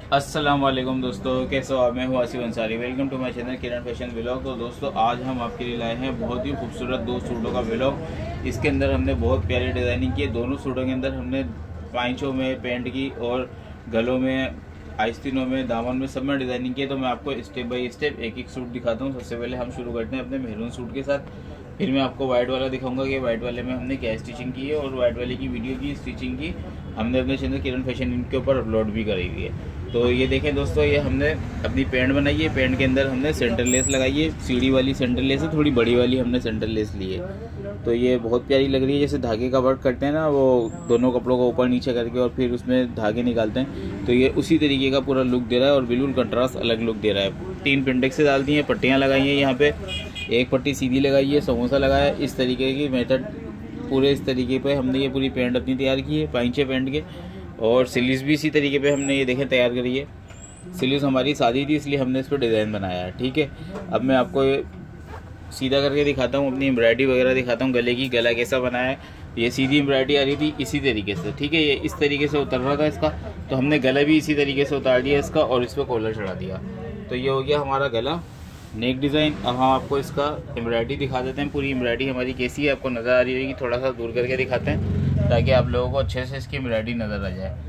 अस्सलाम वालेकुम दोस्तों, कैसे हो आप? मैं हूँ Asif Ansari. Welcome to my channel Kiran fashion vlog. तो दोस्तों आज हम आपके लिए लाए हैं बहुत ही खूबसूरत दो सूटों का व्लॉग। इसके अंदर हमने बहुत प्यारी डिज़ाइनिंग की है। दोनों सूटों के अंदर हमने पाइचों में पेंट की और गलों में, आस्तीनों में, दामन में, सब में डिज़ाइनिंग की है। तो मैं आपको स्टेप बाय स्टेप एक एक सूट दिखाता हूँ। सबसे पहले हम शुरू करते हैं अपने मेहरून सूट के साथ। फिर मैं आपको वाइट वाला दिखाऊंगा कि वाइट वाले में हमने क्या स्टिचिंग की है, और वाइट वाले की वीडियो की स्टिचिंग की हमने अपने चैनल किरण फैशन इनके ऊपर अपलोड भी करी हुई है। तो ये देखें दोस्तों, ये हमने अपनी पैंट बनाई है। पैंट के अंदर हमने सेंटर लेस लगाई है। सीढ़ी वाली सेंटर लेस है, थोड़ी बड़ी वाली हमने सेंटर लेस ली है। तो ये बहुत प्यारी लग रही है। जैसे धागे का वर्क करते हैं ना, वो दोनों कपड़ों को ऊपर नीचे करके और फिर उसमें धागे निकालते हैं, तो ये उसी तरीके का पूरा लुक दे रहा है और बिल्कुल कंट्रास्ट अलग लुक दे रहा है। 3 पिंडेक्स डाल दी हैं, पट्टियाँ लगाई हैं यहाँ पे, एक पट्टी सीधी लगाई है, समोसा लगाया है। इस तरीके की मेथड पूरे इस तरीके पे हमने ये पूरी पैंट अपनी तैयार की है, पाइंचे पैंट के। और स्लीव्स भी इसी तरीके पे हमने ये देखें तैयार करी है। स्लीव्स हमारी सादी थी, इसलिए हमने इस पर डिज़ाइन बनाया है। ठीक है, अब मैं आपको ये सीधा करके दिखाता हूँ, अपनी एम्ब्रॉयडरी वगैरह दिखाता हूँ। गले की गला कैसा बनाया है, ये सीधी एम्ब्रॉयडरी आ रही थी इसी तरीके से। ठीक है, ये इस तरीके से उतर रहा था इसका, तो हमने गला भी इसी तरीके से उतार दिया इसका और इस पर कॉलर चढ़ा दिया। तो ये हो गया हमारा गला, नेक डिज़ाइन। अब हम आपको इसका एम्ब्रॉयडरी दिखा देते हैं। पूरी एम्ब्रॉयडरी हमारी कैसी है आपको नज़र आ रही होगी। थोड़ा सा दूर करके दिखाते हैं ताकि आप लोगों को अच्छे से इसकी एम्ब्रॉयडरी नज़र आ जाए।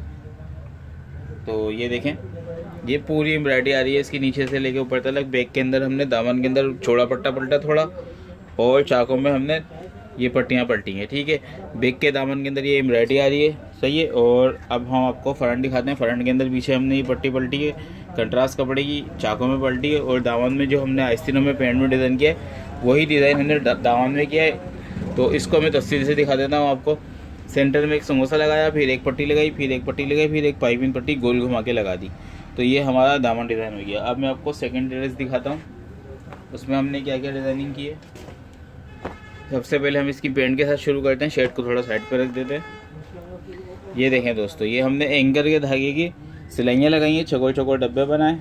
तो ये देखें, ये पूरी एम्ब्रॉयडरी आ रही है इसकी, नीचे से लेके ऊपर तक। बैक के अंदर हमने दामन के अंदर चौड़ा पट्टा पलटा थोड़ा, और चाकों में हमने ये पट्टियाँ पलटी हैं। ठीक है, बैक के दामन के अंदर ये एम्ब्रॉयडरी आ रही है, सही है। और अब हम आपको फ्रंट दिखाते हैं। फ्रंट के अंदर पीछे हमने ये पट्टी पलटी है, कंट्रास्ट कपड़े की, चाकों में पलटी है। और दामन में जो हमने आस्तीनों में पैंट में डिज़ाइन किया है, वही डिज़ाइन हमने दामन में किया है। तो इसको मैं तफसील से दिखा देता हूँ आपको। सेंटर में एक समोसा लगाया, फिर एक पट्टी लगाई, फिर एक पट्टी लगाई, फिर एक पाइपिंग पट्टी गोल घुमा के लगा दी। तो ये हमारा दामन डिज़ाइन हो गया। अब मैं आपको सेकंड ड्रेस दिखाता हूँ, उसमें हमने क्या क्या डिज़ाइनिंग की है। सबसे पहले हम इसकी पैंट के साथ शुरू करते हैं। शर्ट को थोड़ा साइड पर रख देते हैं। ये देखें दोस्तों, ये हमने एंकर के धागे की सिलाइयाँ लगाई हैं, चौकोर चौकोर डब्बे बनाए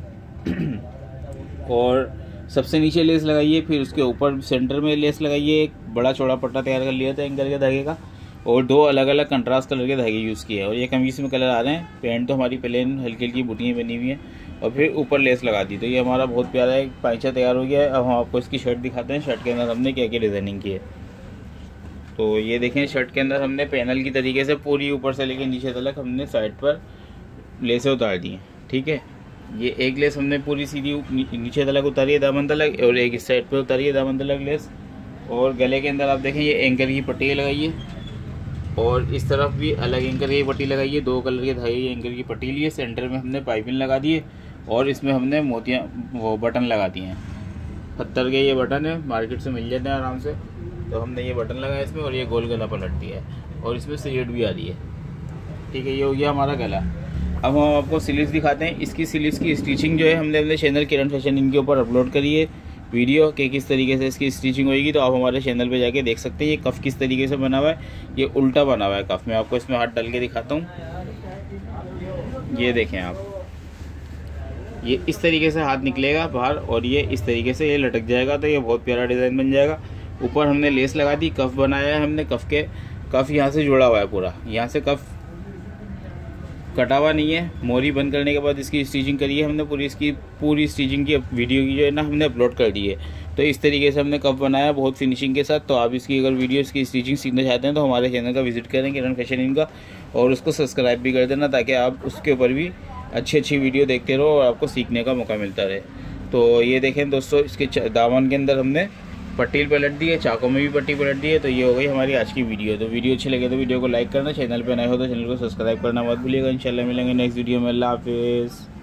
और सबसे नीचे लेस लगाई है, फिर उसके ऊपर सेंटर में लेस लगाई है। एक बड़ा चौड़ा पट्टा तैयार कर लिया था एंकर के धागे का, और 2 अलग अलग कंट्रास्ट कलर के धागे यूज़ किए हैं। और ये कमीज में कलर आ रहे हैं। पैंट तो हमारी प्लेन हल्की हल्की बूटियाँ बनी हुई हैं, और फिर ऊपर लेस लगा दी। तो ये हमारा बहुत प्यारा एक पाइचा तैयार हो गया है। अब हम आपको इसकी शर्ट दिखाते हैं। शर्ट के अंदर हमने क्या क्या डिज़ाइनिंग की है। तो ये देखें, शर्ट के अंदर हमने पैनल की तरीके से पूरी ऊपर से लेकर नीचे तक हमने साइड पर लेसें उतार दी हैं। ठीक है, ये एक लेस हमने पूरी सीधी नीचे तलक उतारी है दामन तलक, और एक इस साइड पर उतारी है दामन तलक लेस। और गले के अंदर आप देखें, ये एंकर की पट्टी लगाई है, और इस तरफ भी अलग एंकर की पट्टी लगाई है। 2 कलर के धागे की एंकर की पट्टी ली है। सेंटर में हमने पाइपिंग लगा दी है, और इसमें हमने मोतियाँ वो बटन लगा दिए हैं। पत्थर के ये बटन है, मार्केट से मिल जाते हैं आराम से। तो हमने ये बटन लगाया इसमें, और ये गोल गला पलट दिया है, और इसमें स्लीव भी आ रही है। ठीक है, ये हो गया हमारा गला। अब हम आपको स्लीव्स दिखाते हैं। इसकी स्लीव्स की स्टिचिंग जो है हमने अपने चैनल किरण फैशन इनके ऊपर अपलोड करी है वीडियो कि किस तरीके से इसकी स्टिचिंग होगी। तो आप हमारे चैनल पे जाके देख सकते हैं। ये कफ़ किस तरीके से बना हुआ है, ये उल्टा बना हुआ है कफ़। मैं आपको इसमें हाथ डाल के दिखाता हूँ। ये देखें आप, ये इस तरीके से हाथ निकलेगा बाहर, और ये इस तरीके से ये लटक जाएगा। तो ये बहुत प्यारा डिज़ाइन बन जाएगा। ऊपर हमने लेस लगा दी, कफ़ बनाया है हमने। कफ़ यहाँ से जुड़ा हुआ है पूरा, यहाँ से कफ़ कटा हुआ नहीं है। मोरी बंद करने के बाद इसकी स्टिचिंग करी है हमने पूरी। इसकी पूरी स्टिचिंग की वीडियो की जो है ना हमने अपलोड कर दी है। तो इस तरीके से हमने कप बनाया बहुत फिनिशिंग के साथ। तो आप इसकी अगर वीडियो इसकी स्टिचिंग सीखना चाहते हैं तो हमारे चैनल का विजिट करें किरण फैशन इनका, और उसको सब्सक्राइब भी कर देना, ताकि आप उसके ऊपर भी अच्छी अच्छी वीडियो देखते रहो और आपको सीखने का मौका मिलता रहे। तो ये देखें दोस्तों, इसके दामन के अंदर हमने पट्टी पलट दी है, चाकों में भी पट्टी पलट दी है। तो ये हो गई हमारी आज की वीडियो। तो वीडियो अच्छी लगे तो वीडियो को लाइक करना, चैनल पे नए हो तो चैनल को सब्सक्राइब करना मत भूलिएगा। इंशाल्लाह मिलेंगे नेक्स्ट वीडियो में। अल्लाह हाफिज़।